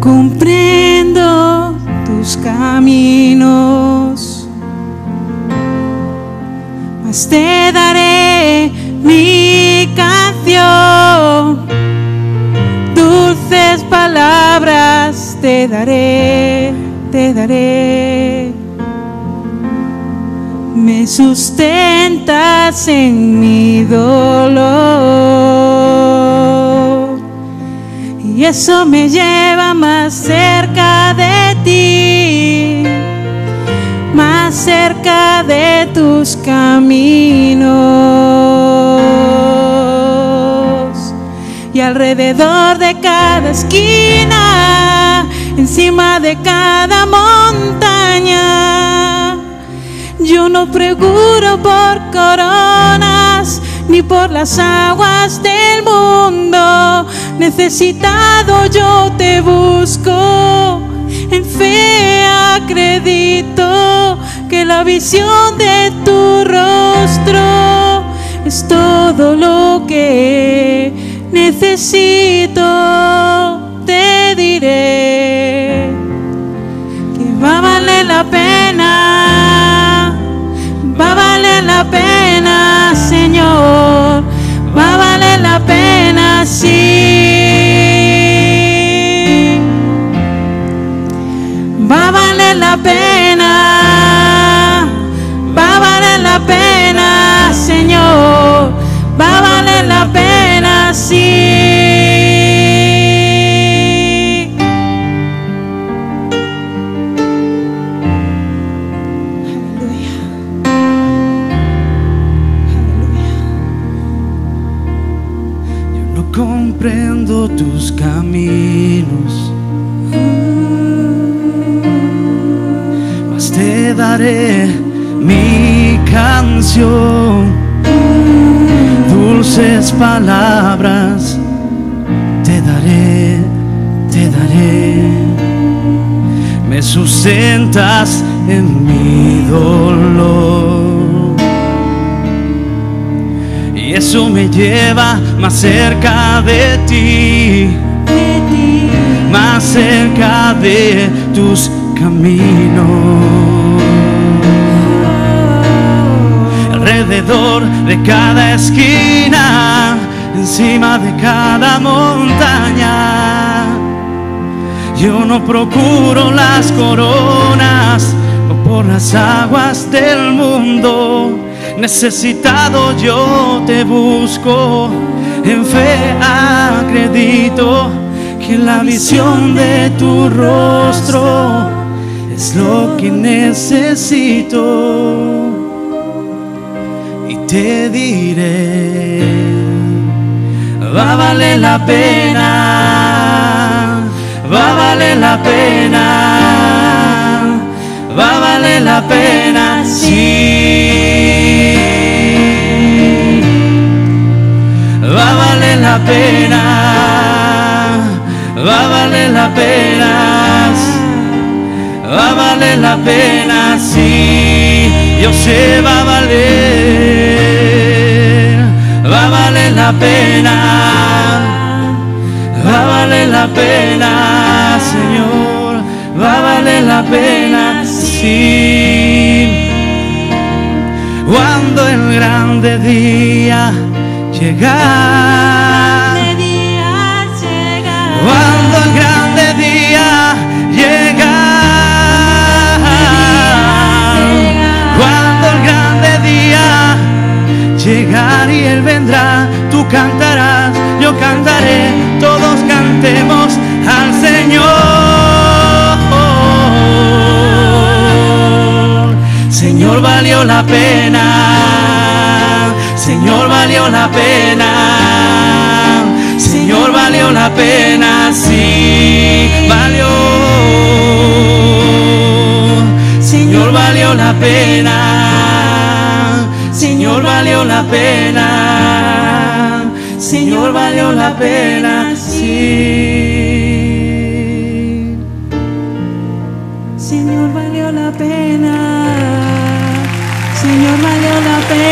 comprendo tus caminos, mas te daré mi canción, dulces palabras te daré, te daré. Me sustentas en mi dolor y eso me lleva más cerca de ti, más cerca de tus caminos. Y alrededor de cada esquina, encima de cada montaña, yo no procuro por coronas ni por las aguas del mundo. Necesitado yo te busco, en fe acredito que la visión de tu rostro es todo lo que necesito. Te diré que va a valer la pena, va a valer la pena, Señor, va a valer la pena, sí, va a valer la pena, va a valer la pena, Señor, va a valer la pena, sí. Comprendo tus caminos, mas te daré mi canción, dulces palabras te daré, te daré. Me sustentas en mi dolor y eso me lleva más cerca de ti, más cerca de tus caminos. Alrededor de cada esquina, encima de cada montaña, yo no procuro las coronas o por las aguas del mundo. Necesitado yo te busco, en fe acredito que la visión de tu rostro es lo que necesito. Y te diré, va a valer la pena, va a valer la pena, va a valer la pena, sí. Va a valer la pena, va a valer la pena, va a valer la pena, sí, yo sé va a valer la pena, va a valer la pena, Señor, va a valer la pena, sí. Cuando el grande día llegar, cuando el grande día llegar, cuando el grande día llegar y Él vendrá, tú cantarás, yo cantaré, todos cantemos al Señor. Señor, valió la pena, Señor, valió la pena, Señor, valió la pena, sí, valió. Señor, valió la pena, Señor, valió la pena, Señor, valió la pena, sí. Señor, valió la pena, Señor, valió la pena.